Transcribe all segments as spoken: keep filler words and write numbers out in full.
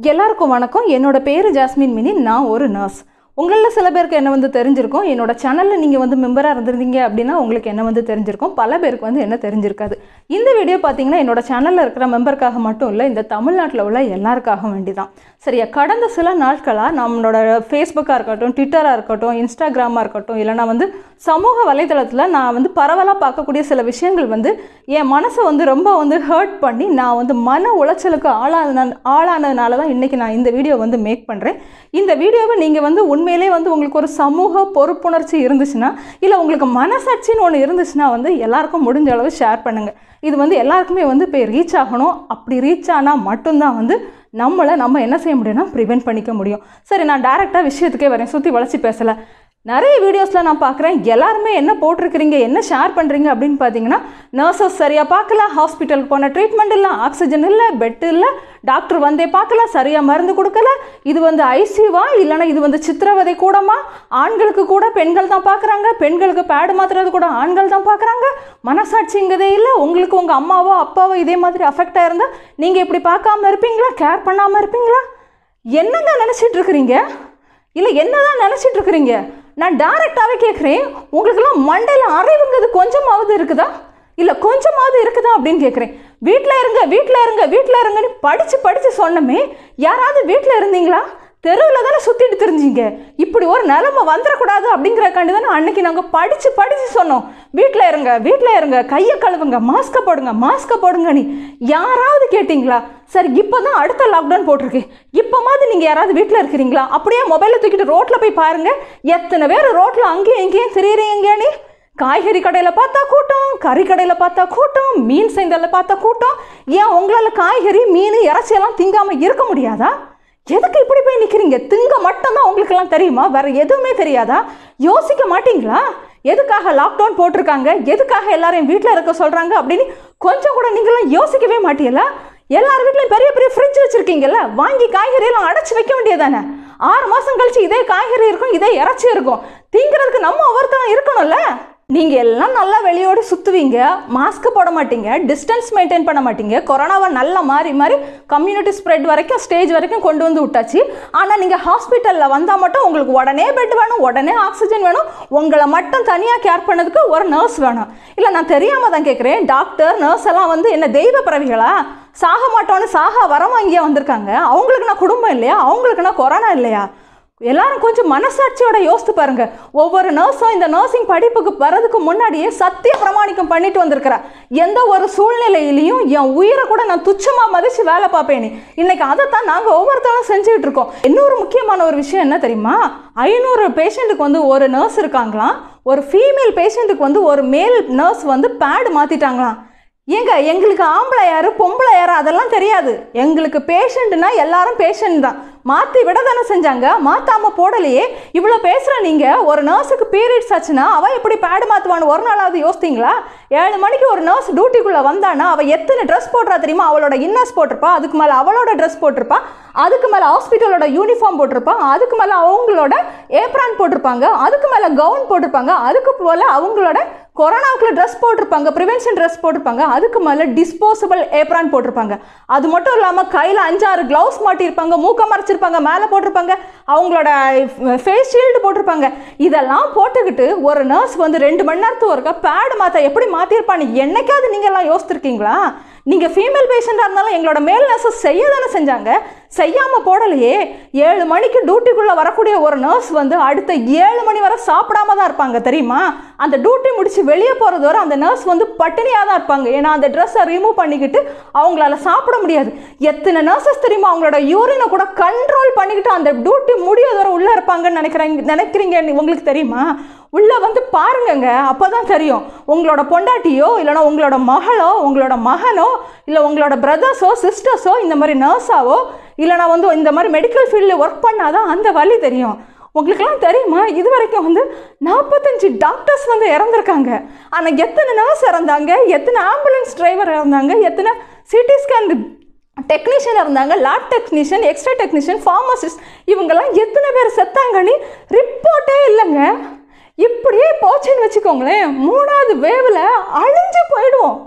எல்லாருக்கும் வணக்கம். என்னோட பேரு ஜாஸ்மின் மினி. நான் ஒரு நர்ஸ். உங்களில் சில பேருக்கு என்ன வந்து தெரிஞ்சிருக்கும். என்னோட சேனலில் நீங்கள் வந்து மெம்பராக இருந்திருந்தீங்க அப்படின்னா உங்களுக்கு என்ன வந்து தெரிஞ்சிருக்கும். பல பேருக்கு வந்து என்ன தெரிஞ்சிருக்காது. இந்த வீடியோ பார்த்தீங்கன்னா என்னோட சேனலில் இருக்கிற மெம்பருக்காக மட்டும் இல்லை, இந்த தமிழ்நாட்டில் உள்ள எல்லாருக்காக வேண்டி தான். சரியா, கடந்த சில நாட்களாக நம்மளோட ஃபேஸ்புக்காக இருக்கட்டும், ட்விட்டராக இருக்கட்டும், இன்ஸ்டாகிராமாக இருக்கட்டும், இல்லைனா வந்து சமூக வலைதளத்தில் நான் வந்து பரவலாக பார்க்கக்கூடிய சில விஷயங்கள் வந்து என் மனசை வந்து ரொம்ப வந்து ஹர்ட் பண்ணி நான் வந்து மன உளைச்சலுக்கு ஆளான ஆளானதுனால தான் இன்றைக்கி நான் இந்த வீடியோ வந்து மேக் பண்ணுறேன். இந்த வீடியோவை நீங்கள் வந்து உண்மையிலே வந்து உங்களுக்கு ஒரு சமூக பொறுப்புணர்ச்சி இருந்துச்சுன்னா, இல்லை உங்களுக்கு மனசாட்சின்னு ஒன்று இருந்துச்சுன்னா வந்து எல்லாருக்கும் முடிஞ்ச அளவு ஷேர் பண்ணுங்கள். இது வந்து எல்லாருக்குமே வந்து போய் ரீச் ஆகணும். அப்படி ரீச் ஆனால் மட்டும்தான் வந்து நம்மளை நம்ம என்ன செய்ய முடியும்னா ப்ரிவென்ட் பண்ணிக்க முடியும். சரி, நான் டேரெக்டாக விஷயத்துக்கே வரேன், சுற்றி வளைச்சி பேசலை. நிறைய வீடியோஸில் நான் பார்க்குறேன், எல்லாருமே என்ன போட்டிருக்கிறீங்க, என்ன ஷேர் பண்ணுறீங்க அப்படின்னு பார்த்தீங்கன்னா, நர்சஸ் சரியாக பார்க்கல, ஹாஸ்பிட்டலுக்கு போன ட்ரீட்மெண்ட் இல்லை, ஆக்சிஜன் இல்லை, பெட் இல்லை, டாக்டர் வந்தே பார்க்கல, சரியாக மருந்து கொடுக்கல, இது வந்து ஐசியூவா இல்லைனா இது வந்து சித்திரவதை கூடமா, ஆண்களுக்கு கூட பெண்கள் தான் பார்க்குறாங்க, பெண்களுக்கு பேடு மாத்துறது கூட ஆண்கள் தான் பார்க்குறாங்க, மனசாட்சிங்கிறதே இல்லை. உங்களுக்கு உங்கள் அம்மாவோ அப்பாவோ இதே மாதிரி அஃபெக்ட் ஆயிருந்தால் நீங்கள் இப்படி பார்க்காம இருப்பீங்களா, கேர் பண்ணாமல் இருப்பீங்களா? என்னங்க நினச்சிட்டு இருக்கிறீங்க? இல்லை என்னதான் நினச்சிட்டு இருக்கிறீங்க? நான் டைரெக்டாகவே கேட்குறேன், உங்களுக்கெல்லாம் மண்டையில் அறிவுங்கிறது கொஞ்சமாவது இருக்குதா, இல்லை கொஞ்சமாவது இருக்குதா அப்படின்னு கேட்குறேன். வீட்டில் இருங்க வீட்டில் இருங்க வீட்டில் இருங்கன்னு படித்து படித்து சொன்னமே, யாராவது வீட்டில் இருந்தீங்களா? தெருவில் தானே சுற்றிட்டு தெரிஞ்சிங்க. இப்படி ஒரு நிலைமை வந்துடக்கூடாது அப்படிங்கிறக்காண்டி தானே அன்னைக்கு நாங்கள் படித்து படித்து சொன்னோம், வீட்டில் இருங்க வீட்டில் இருங்க, கையை கழுவுங்க, மாஸ்கை போடுங்க மாஸ்கை போடுங்க. நீ யாராவது கேட்டிங்களா? சரி, இப்போ தான் அடுத்த லாக்டவுன் போட்டிருக்கு, இப்போ மாதிரி நீங்கள் யாராவது வீட்டில் இருக்கிறீங்களா? அப்படியே மொபைலில் தூக்கிட்டு ரோட்டில் போய் பாருங்கள், எத்தனை பேர் ரோட்டில் அங்கேயும் எங்கேயும் தெரியுறீங்க. நீ காய்கறி கடையில் பார்த்தா கூட்டம், கறி கடையில் பார்த்தா கூட்டம், மீன் சந்தையில் பார்த்தா கூட்டம். ஏன் உங்களால் காய்கறி மீன் இறைச்சியெல்லாம் திங்காமல் இருக்க முடியாதா? எதுக்கு இப்படி போய் நிற்கிறீங்க? திங்க மட்டும்தான் உங்களுக்கெல்லாம் தெரியுமா? வேற எதுவுமே தெரியாதா? யோசிக்க மாட்டீங்களா? எதுக்காக லாக்டவுன் போட்டிருக்காங்க, எதுக்காக எல்லாரையும் வீட்டில் இருக்க சொல்கிறாங்க அப்படின்னு கொஞ்சம் கூட நீங்களாம் யோசிக்கவே மாட்டீங்களா? எல்லார் வீட்லையும் பெரிய பெரிய ஃப்ரிட்ஜ் வச்சுருக்கீங்கல்ல, வாங்கி காய்கறியெல்லாம் அடைச்சி வைக்க வேண்டியதானே? ஆறு மாதம் கழிச்சு இதே காய்கறி இருக்கும், இதே இறைச்சி இருக்கும், திங்கிறதுக்கு நம்ம ஒவ்வொருத்தரும் இருக்கணும்ல. நீங்கள் எல்லாம் நல்லா வெளியோடு சுற்றுவீங்க, மாஸ்க் போட மாட்டீங்க, டிஸ்டன்ஸ் மெயின்டைன் பண்ண மாட்டீங்க, கொரோனாவை நல்லா மாறி மாறி கம்யூனிட்டி ஸ்ப்ரெட் வரைக்கும் ஸ்டேஜ் வரைக்கும் கொண்டு வந்து விட்டாச்சு. ஆனால் நீங்கள் ஹாஸ்பிட்டலில் வந்தால் மட்டும் உங்களுக்கு உடனே பெட் வேணும், உடனே ஆக்சிஜன் வேணும், உங்களை மட்டும் தனியாக கேர் பண்ணதுக்கு ஒரு நர்ஸ் வேணும். இல்லை, நான் தெரியாமல் தான் கேட்குறேன், டாக்டர் நர்ஸ் எல்லாம் வந்து என்ன தெய்வ பிறவிகளா? சாக மாட்டோன்னு சாக வரமா இங்கே வந்திருக்காங்க. அவங்களுக்கு நான் குடும்பம் இல்லையா? அவங்களுக்கு நான் கொரோனா இல்லையா? எல்லாரும் கொஞ்சம் மனசாட்சியோட யோசித்து பாருங்க. ஒவ்வொரு நர்ஸும் இந்த நர்சிங் படிப்புக்கு வர்றதுக்கு முன்னாடியே சத்திய பிரமாணிக்கம் பண்ணிட்டு வந்திருக்கிறா. எந்த ஒரு சூழ்நிலையிலையும் என் உயிரை கூட நான் துச்சமா மதிச்சு வேலை பார்ப்பேன். இன்னைக்கு அதைத்தான் நாங்கள் ஒவ்வொருத்தரும் செஞ்சுட்டு இருக்கோம். இன்னொரு முக்கியமான ஒரு விஷயம் என்ன தெரியுமா? ஐநூறு பேஷண்ட்டுக்கு வந்து ஒரு நர்ஸ் இருக்காங்களாம், ஒரு ஃபீமேல் பேஷண்ட்டுக்கு வந்து ஒரு மேல் நர்ஸ் வந்து பேடு மாத்திட்டாங்களாம். ஏங்க, எங்களுக்கு ஆம்பளை யாரு பொம்பளை யாரு அதெல்லாம் தெரியாது. எங்களுக்கு பேஷண்ட்னா எல்லாரும் பேஷண்ட் தான். மாற்றி விட தானே செஞ்சாங்க, மாற்றாமல் போடலையே. இவ்வளோ பேசுகிற நீங்கள், ஒரு நர்ஸுக்கு பீரியட்ஸ் ஆச்சுன்னா அவள் எப்படி பேடு மாற்றுவான்னு ஒரு நாளாவது யோசித்தீங்களா? ஏழு மணிக்கு ஒரு நர்ஸ் டியூட்டிக்குள்ளே வந்தானா அவள் எத்தனை ட்ரெஸ் போடுறா தெரியுமா? அவளோட இன்னர்ஸ் போட்டிருப்பா, அதுக்கு மேலே அவளோட ட்ரெஸ் போட்டிருப்பா, அதுக்கு மேலே ஹாஸ்பிட்டலோட யூனிஃபார்ம் போட்டிருப்பா, அதுக்கு மேலே அவங்களோட ஏப்ரான் போட்டிருப்பாங்க, அதுக்கு மேலே கவுன் போட்டிருப்பாங்க, அதுக்கு போல் அவங்களோட கொரோனாவுக்குள்ள ட்ரெஸ் போட்டிருப்பாங்க, ப்ரிவென்ஷன் ட்ரெஸ் போட்டிருப்பாங்க, அதுக்கு மேலே டிஸ்போசபிள் ஏப்ரான் போட்டிருப்பாங்க. அது மட்டும் இல்லாமல் கையில் அஞ்சாறு க்ளவுஸ் மாட்டியிருப்பாங்க, மூக்க மறைச்சிருப்பாங்க, மேலே போட்டிருப்பாங்க, அவங்களோட ஃபேஸ் ஷீல்டு போட்டிருப்பாங்க. இதெல்லாம் போட்டுக்கிட்டு ஒரு நர்ஸ் வந்து ரெண்டு மணி நேரத்துக்கு ஒருக்கா பேடு மாற்ற எப்படி மாற்றிருப்பான்னு என்னைக்காவது நீங்கள் எல்லாம் யோசிச்சிருக்கீங்களா? நீங்கள் ஃபீமேல் பேஷண்ட்டாக இருந்தாலும் எங்களோட மேல் நர்ஸஸ் செய்ய தானே செஞ்சாங்க, செய்யாமல் போடலையே. ஏழு மணிக்கு டியூட்டிக்குள்ளே வரக்கூடிய ஒரு நர்ஸ் வந்து அடுத்த ஏழு மணி வரை சாப்பிடாம தான் இருப்பாங்க தெரியுமா? அந்த டியூட்டி முடிச்சு வெளியே போகிறது வரை அந்த நர்ஸ் வந்து பட்டினியாக தான் இருப்பாங்க. ஏன்னா அந்த ட்ரெஸ்ஸை ரிமூவ் பண்ணிக்கிட்டு அவங்களால சாப்பிட முடியாது. எத்தனை நர்சஸ் தெரியுமா அவங்களோட யூரினை கூட கண்ட்ரோல் பண்ணிக்கிட்டு அந்த டியூட்டி முடியாத வரை உள்ளே இருப்பாங்கன்னு நினைக்கிறீங்க நினைக்கிறீங்க உங்களுக்கு தெரியுமா? உள்ளே வந்து பாருங்கங்க, அப்போ தான் தெரியும். உங்களோட பொண்டாட்டியோ இல்லைனா உங்களோட மகளோ உங்களோட மகனோ இல்லை உங்களோட பிரதர்ஸோ சிஸ்டர்ஸோ இந்த மாதிரி நர்ஸாவோ இல்லைனா வந்து இந்த மாதிரி மெடிக்கல் ஃபீல்டில் ஒர்க் பண்ணாதான் அந்த வலி தெரியும். உங்களுக்கெல்லாம் தெரியுமா, இது வரைக்கும் வந்து நாற்பத்தஞ்சு டாக்டர்ஸ் வந்து இறந்துருக்காங்க. ஆனால் எத்தனை நர்ஸ் இறந்தாங்க, எத்தனை ஆம்புலன்ஸ் டிரைவர் இறந்தாங்க, எத்தனை சிடி ஸ்கேன் டெக்னீஷியன் இருந்தாங்க, lab technician, x ray technician, pharmacist, இவங்கெல்லாம் எத்தனை பேர் செத்தாங்கன்னு ரிப்போர்ட்டே இல்லைங்க. இப்படியே போச்சுன்னு வச்சுக்கோங்களேன், மூணாவது வேவில் அழிஞ்சு போயிடுவோம்.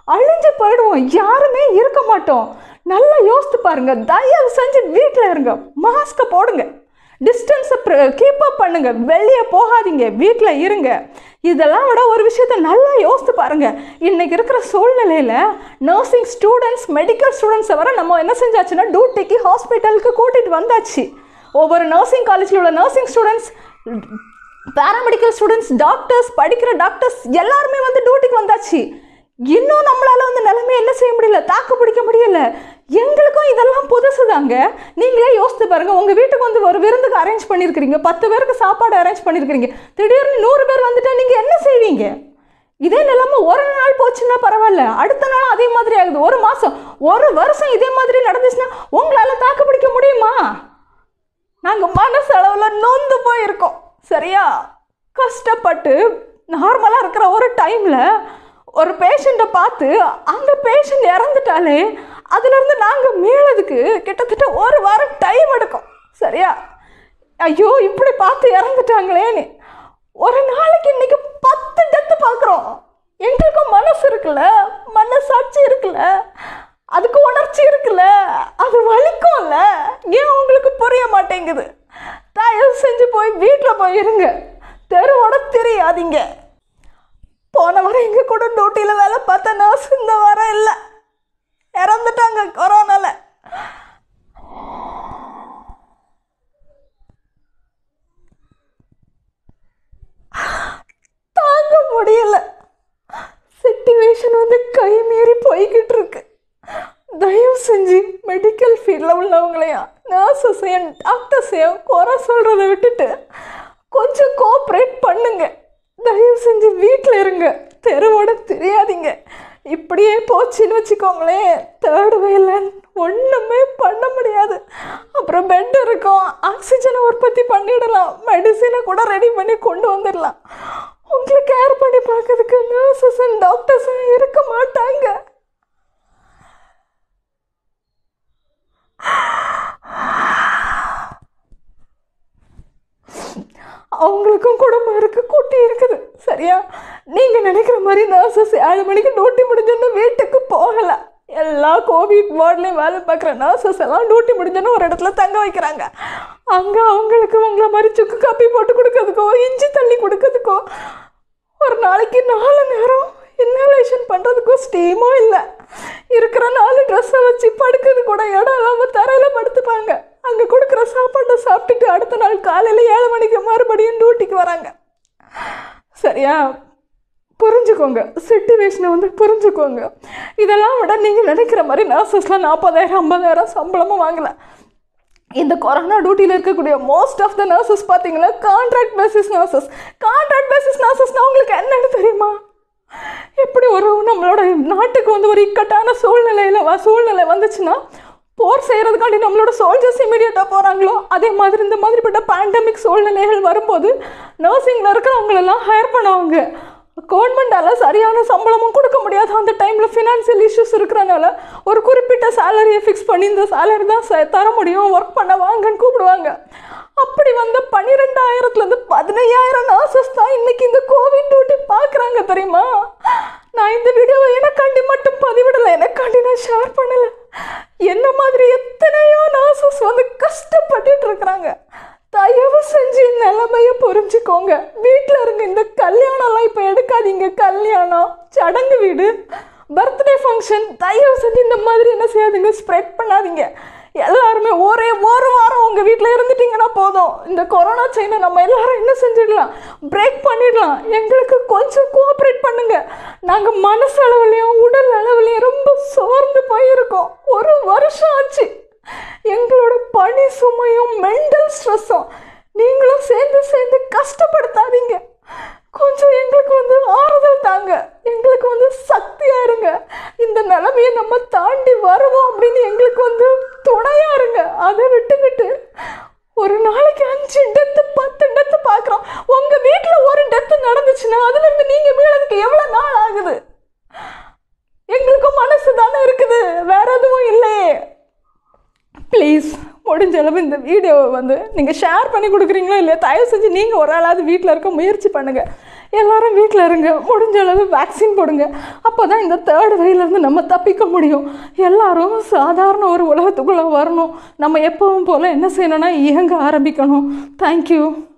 அழிஞ்சு போயிடுவோம், யாருமே இருக்க மாட்டோம். நல்லா யோசித்து பாருங்க. தயவு செஞ்சு வீட்டில் இருங்க, மாஸ்கை போடுங்க, டிஸ்டன்ஸை கீப் அப் பண்ணுங்க, வெளியே போகாதீங்க, வீட்டில் இருங்க. இதெல்லாம் விட ஒரு விஷயத்த நல்லா யோசித்து பாருங்க. இன்னைக்கு இருக்கிற சூழ்நிலையில் நர்சிங் ஸ்டூடெண்ட்ஸ், மெடிக்கல் ஸ்டூடெண்ட்ஸை வர நம்ம என்ன செஞ்சாச்சுன்னா டியூட்டிக்கு ஹாஸ்பிட்டலுக்கு கூட்டிகிட்டு வந்தாச்சு. ஒவ்வொரு நர்சிங் காலேஜில் உள்ள nursing students, paramedical students, doctors, படிக்கிற டாக்டர்ஸ் எல்லாருமே வந்து டியூட்டிக்கு வந்தாச்சு. இன்னும் நம்மளால வந்து நிலைமை என்ன செய்ய முடியல, தாக்கு பிடிக்க முடியல. எங்களுக்கும் இதெல்லாம் புதுசு தாங்க. நீங்களே யோசித்து பாருங்க. உங்க வீட்டுக்கு வந்து ஒரு விருந்துக்கு அரேஞ்ச் பண்ணியிருக்கிறீங்க, பத்து பேருக்கு சாப்பாடு அரேஞ்ச் பண்ணியிருக்கிறீங்க, திடீர்னு நூறு பேர் வந்துட்டா நீங்க என்ன செய்வீங்க? இதே நிலைமை ஒரு நாள் போச்சுன்னா பரவாயில்ல, அடுத்த நாள் அதே மாதிரி ஆகுது, ஒரு மாசம், ஒரு வருஷம் இதே மாதிரி நடந்துச்சுன்னா உங்களால தாக்கு பிடிக்க முடியுமா? நாங்க மனசளவுல நொந்து போயிருக்கோம். சரியா? கஷ்டப்பட்டு நார்மலா இருக்கிற ஒரு டைம்ல ஒரு பேஷண்ட்டை பார்த்து அந்த பேஷண்ட் இறந்துட்டாலே அதுலேருந்து நாங்கள் மீளதுக்கு கிட்டத்தட்ட ஒரு வாரம் டைம் எடுக்கும். சரியா? ஐயோ இப்படி பார்த்து இறந்துட்டாங்களேன்னு ஒரு நாளைக்கு இன்னைக்கு பத்து டெத்து பார்க்குறோம். எங்களுக்கும் மனசு இருக்குல்ல, மனசாட்சி இருக்குல்ல, அதுக்கு உணர்ச்சி இருக்குல்ல, அது வலிக்கும்ல. ஏன் உங்களுக்கு புரிய மாட்டேங்குது? தயவு செஞ்சு போய் வீட்டில் போய் இருங்க, தெருவோட தெரியாதீங்க. போன வாரம் எங்க கூட டியூட்டியில் வேலை பார்த்த நர்ஸ் இந்த வாரம் இல்லை, இறந்துட்டாங்க கொரோனால. தாங்க முடியல, சிச்சுவேஷன் வந்து கை மீறி போய்கிட்டு இருக்கு. தயவு செஞ்சு மெடிக்கல் ஃபீல்டில் உள்ளவங்களையும் நர்ஸஸையும் டாக்டர்ஸையும் குறை சொல்கிறத விட்டுட்டு கொஞ்சம் கோஆப்ரேட் பண்ணுங்க. தயவு செஞ்சு வீட்டில் இருங்க, தெருவோட தெரியாதீங்க. இப்படியே போச்சுன்னு வச்சுக்கோங்களேன், தேர்ட் வேல ஒன்றுமே பண்ண முடியாது. அப்புறம் பெட் இருக்கும், ஆக்சிஜனை உற்பத்தி பண்ணிடலாம், மெடிசனை கூட ரெடி பண்ணி கொண்டு வந்துடலாம். உங்களை கேர் பண்ணி பார்க்கறதுக்கு நர்சஸ் அண்ட் டாக்டர்ஸும் இருக்க மாட்டாங்க. அவங்களுக்கும் குடும்பம் இருக்கு, குட்டி இருக்குது. சரியா? நீங்க நினைக்கிற மாதிரி நர்சஸ் ஏழு மணிக்கு டியூட்டி முடிஞ்சோன்னு வீட்டுக்கு போகல. எல்லா கோவிட் வார்ட்லையும் வேலை பார்க்குற நர்சஸ் எல்லாம் டியூட்டி முடிஞ்சோன்னு ஒரு இடத்துல தங்க வைக்கிறாங்க. அங்கே அவங்களுக்கு உங்களை மாதிரி சுக்கு காப்பி போட்டு கொடுக்கறதுக்கோ இஞ்சி தண்ணி கொடுக்கறதுக்கோ ஒரு நாளைக்கு நாலு நேரம் இன்ஹலேஷன் பண்ணுறதுக்கோ ஸ்டீமும் இல்லை. இருக்கிற நாலு ட்ரெஸ்ஸை வச்சு படுக்கிறது கூட இடம் இல்லாமல் தரையில் படுத்துப்பாங்க. அங்கே கொடுக்குற சாப்பாட்டை சாப்பிட்டுட்டு அடுத்த நாள் காலையில் ஏழு மணிக்கு மறுபடியும் டியூட்டிக்கு வராங்க. சரியா? புரிஞ்சுக்கோங்க, சிச்சுவேஷனை வந்து புரிஞ்சுக்கோங்க. இதெல்லாம் விட நீங்கள் நினைக்கிற மாதிரி நர்சஸ்லாம் நாற்பதாயிரம் ஐம்பதாயிரம் சம்பளமும் வாங்கலை. இந்த கொரோனா டியூட்டியில் இருக்கக்கூடிய மோஸ்ட் ஆஃப் த நர்சஸ் பார்த்தீங்கன்னா contract basis nurses. Contract basis நர்சஸ்னால் உங்களுக்கு என்னன்னு தெரியுமா? எப்படி ஒரு நம்மளோட நாட்டுக்கு வந்து ஒரு இக்கட்டான சூழ்நிலையில் சூழ்நிலை வந்துச்சுன்னா போர் செய்கிறதுக்காண்டி நம்மளோட சோல்ஜர்ஸ் இமீடியட்டாக போகிறாங்களோ, அதே மாதிரி இந்த மாதிரிப்பட்ட பேண்டமிக் சூழ்நிலைகள் வரும்போது நர்சிங்கில் இருக்கிறவங்களெல்லாம் ஹையர் பண்ணுவாங்க. கவர்மெண்டால் சரியான சம்பளமும் கொடுக்க முடியாது. அந்த டைமில் ஃபினான்சியல் இஷ்யூஸ் இருக்கிறனால ஒரு குறிப்பிட்ட சேலரியை ஃபிக்ஸ் பண்ணி இந்த சேலரி தான் தர முடியும், ஒர்க் பண்ண வாங்கன்னு கூப்பிடுவாங்க. அப்படி வந்து பன்னிரெண்டாயிரத்துலேருந்து பதினையாயிரம் நர்சஸ் தான் இன்னைக்கு இந்த கோவிட் டியூட்டி பார்க்குறாங்க. தெரியுமா? நான் இந்த வீடியோவை எனக்காண்டி மட்டும் பதிவிடலை, எனக்காண்டி நான் ஷேர் பண்ணலை. என்ன மாதிரி எத்தனையோ நர்சஸ் வந்து கஷ்டப்பட்டுட்டு இருக்கிறாங்க. தயவு செஞ்சு நிலைமையை புரிஞ்சுக்கோங்க, வீட்டில் இருங்க. இந்த கல்யாணம்லாம் இப்போ எடுக்காதீங்க. கல்யாணம், சடங்கு வீடு, பர்த்டே ஃபங்க்ஷன் தயவு செஞ்சு இந்த மாதிரி என்ன செய்யாதீங்க, ஸ்ப்ரெட் பண்ணாதீங்க. எல்லாருமே ஒரே ஒரு வாரம் உங்கள் வீட்டில் இருந்துட்டீங்கன்னா போதும். இந்த கொரோனா செயினை நம்ம எல்லாரும் என்ன செஞ்சிடலாம், பிரேக் பண்ணிடலாம். எங்களுக்கு கொஞ்சம் கோஆப்ரேட் பண்ணுங்க. நாங்கள் மனசளவுலையும் உடல் அளவுலையும் ரொம்ப சோர்ந்து போயிருக்கோம். ஒரு வருஷம் ஆச்சு. எங்களோட பணி சுமையும் மென்டல் ஸ்ட்ரெஸ்ஸும் நீங்களும் சேர்ந்து சேர்ந்து கஷ்டப்படுத்தாதீங்க. கொஞ்சம் எங்களுக்கு வந்து ஆறுதல் தாங்க, எங்களுக்கு வந்து சக்தியா இருங்க. இந்த நிலைமையை நம்ம தாண்டி வருவோம் அப்படின்னு எங்களுக்கு வந்து துணையா இருங்க. அதை விட்டுக்கிட்டு ஒரு நாளைக்கு அஞ்சு டெத்து பத்து டெத்து பார்க்குறோம். உங்க வீட்டில் ஒரு டெத்து நடந்துச்சுன்னா அதுல இருந்து நீங்க மீளதுக்கு எவ்வளவு நாள் ஆகுது? எங்களுக்கும் மனசு தானே இருக்குது, வேற எதுவும் இல்லையே. ப்ளீஸ் முடிஞ்ச அளவு இந்த வீடியோவை வந்து நீங்கள் ஷேர் பண்ணி கொடுக்குறீங்களோ இல்லையா, தயவு செஞ்சு நீங்கள் ஒரு ஆளாவது வீட்டில் இருக்க முயற்சி பண்ணுங்கள். எல்லாரும் வீட்டில் இருங்க, முடிஞ்ச அளவு வேக்சின் போடுங்க. அப்போ தான் இந்த தேர்ட் வேவ்லேருந்து நம்ம தப்பிக்க முடியும். எல்லாரும் சாதாரண ஒரு உலகத்துக்குள்ளே வரணும். நம்ம எப்பவும் போல் என்ன செய்யணும்னா இயங்க ஆரம்பிக்கணும். தேங்க்யூ.